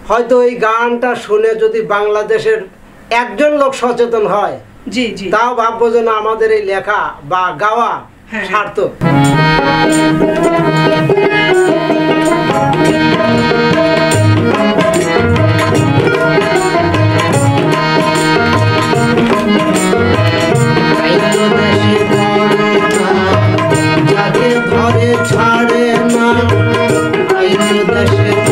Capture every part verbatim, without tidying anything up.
হয়তো এই গানটা শুনে যদি বাংলাদেশের একজন লোক সচেতন হয়, জি জি, তাও ভাববো যে না আমাদের এই লেখা বা গাওয়া সার্থক। ধরে ছাড়ে না দেশে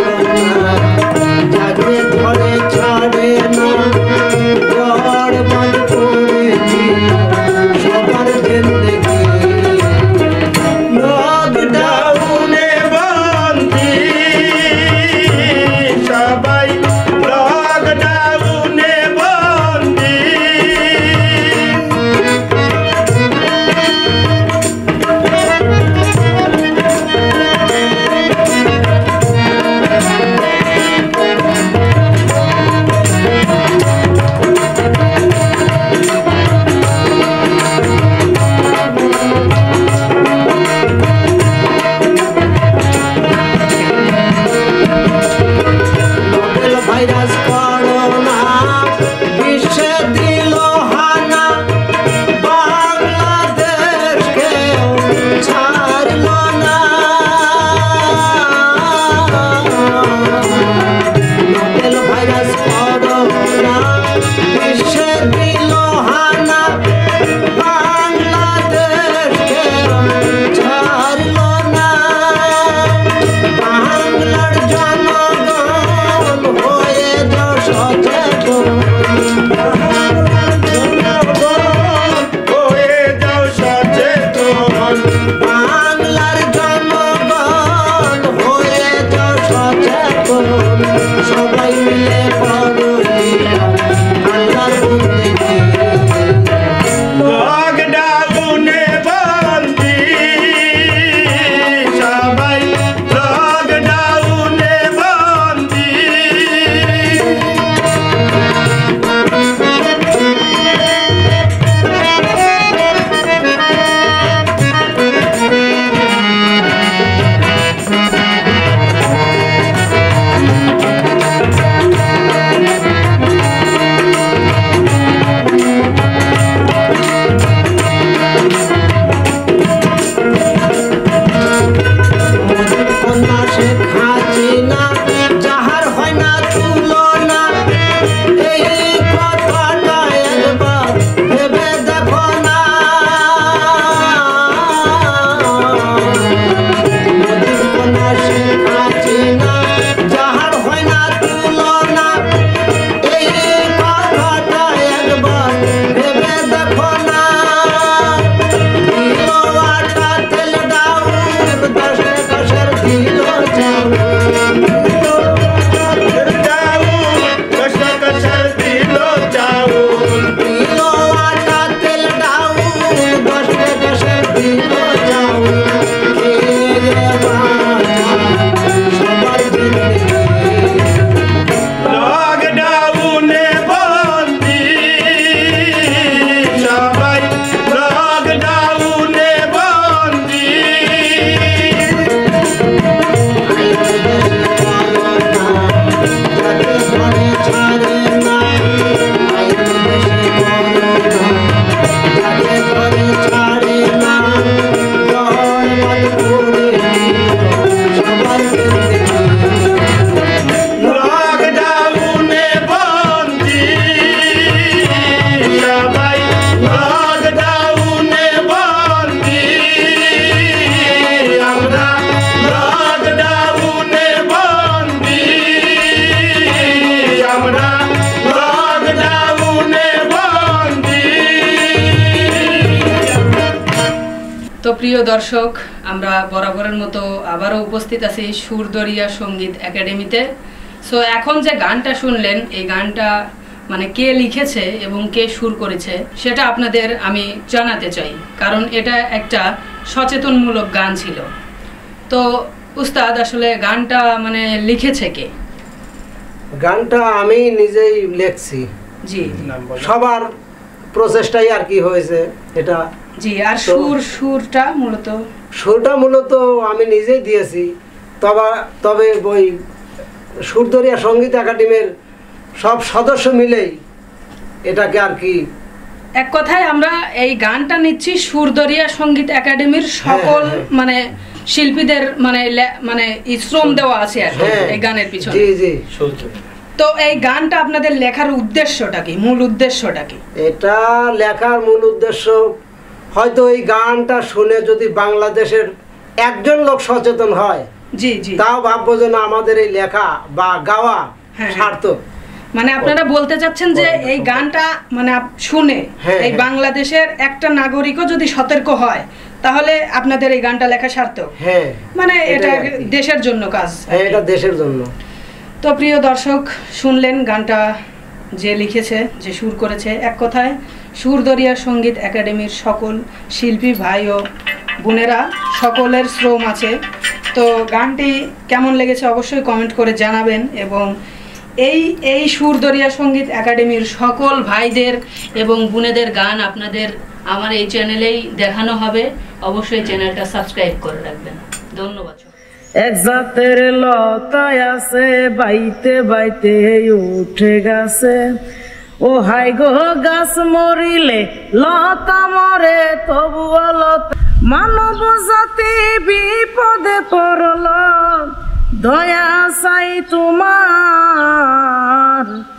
যাকে ধরে ছাড়ে না বরবাদ করে সবার জিন্দেগি লকডাউনে বন্দি সবাই লকডাউনে বন্দি ভাইরাস করোনা বিশ্বে দিল হানা বাংলাদেশকে ছাড়ল না নোবেল ভাইরাস করোনা বিশ্বে দিল হানা বাংলাদেশকে ছাড়ল না বাংলার জনগণ হয়ে যাও সচেতন হয়ে যাও সচেতন বাংলার জনগণ হয়ে যাও সচেতন সবাই মিলে করো আল্লাহর বন্দেগি লকডাউনে বন্দি সবাই লকডাউনে বন্দি যাহার হয় না তুলনা এই কথাটা একবার ভেবে দেখো না যাহার হয় না তুলনা এই কথাটা একবার ভেবে দেখো না কিলোয়াটা তেল দাও দশে দশের দিল যাও লকডাউনে বন্দি সবাই লকডাউনে বন্দি যাকে ধরে ছাড়ে না যাকে ধরে ছাড়ে না বরবাদ করে সবার জিন্দেগি লকডাউনে বন্দি সবাই লকডাউনে বন্দি আমরা লকডাউনে বন্দি আমরা লকডাউনে বন্দি। তো প্রিয় দর্শক, আমরা বরাবরের মতো আবারও উপস্থিত আছি সুরদরিয়া সঙ্গীত একাডেমিতে। সো এখন যে গানটা শুনলেন, এই গানটা মানে কে লিখেছে এবং কে সুর করেছে সেটা আপনাদের আমি জানাতে চাই, কারণ এটা একটা সচেতনমূলক গান ছিল। তো উস্তাদ, আসলে গানটা মানে লিখেছে কে? গানটা আমি নিজেই লিখছি। জি, সবার প্রচেষ্টাই আর কি হয়েছে এটা। জি, আর সুর সুরটা মূলত সুরটা মূলত আমি নিজেই দিয়েছি। তবে তবে ওই সুরদরিয়া সঙ্গীত একাডেমির সব সদস্য মিলেই এটাকে আর কি এক কথায় আমরা এই গানটা নিচ্ছি সুরদরিয়া সঙ্গীত একাডেমির সকল হ্যাঁ, হ্যাঁ। মানে শিল্পীদের মানে লে- মানে ই শ্রম দেওয়া আছে আর কি হ্যাঁ এই গানের পিছনে। জি জি তো এই গানটা আপনাদের লেখার উদ্দেশ্যটা কি, মূল উদ্দেশ্যটা কি? এটা লেখার মূল উদ্দেশ্য হয়তো এই গানটা শুনে যদি বাংলাদেশের একজন লোক সচেতন হয় জি জি তাও ভাববো যে না আমাদের এই লেখা বা গাওয়া হ্যাঁ। সার্থক। মানে আপনারা বলতে চাচ্ছেন যে এই গানটা মানে আপ- শুনে হ্যাঁ, এই হ্যাঁ। বাংলাদেশের একটা নাগরিকও যদি সতর্ক হয় তাহলে আপনাদের এই গানটা লেখা সার্থক। হ্যাঁ মানে এটা এটাই আর কি। দেশের জন্য কাজ। হ্যাঁ এটা দেশের জন্য। তো প্রিয় দর্শক শুনলেন গানটা যে লিখেছে, যে সুর করেছে, এক কথায় সুরদরিয়া সঙ্গীত একাডেমির সকল শিল্পী ভাই ও বোনেরা সকলের শ্রম আছে। তো গানটি কেমন লেগেছে অবশ্যই কমেন্ট করে জানাবেন এবং এই এই সুরদরিয়া সঙ্গীত একাডেমির সকল ভাইদের এবং বোনেদের গান আপনাদের আমার এই চ্যানেলেই দেখানো হবে, অবশ্যই চ্যানেলটা সাবস্ক্রাইব করে রাখবেন। ধন্যবাদ। এক জাতের লতায় আছে বাইতে বাইতে উঠে গেছে, ও হাই গো গাছ মরিলে লতা মরে তবুও লতা, মানব জাতি বিপদে পড়ল দয়া চাই তোমার।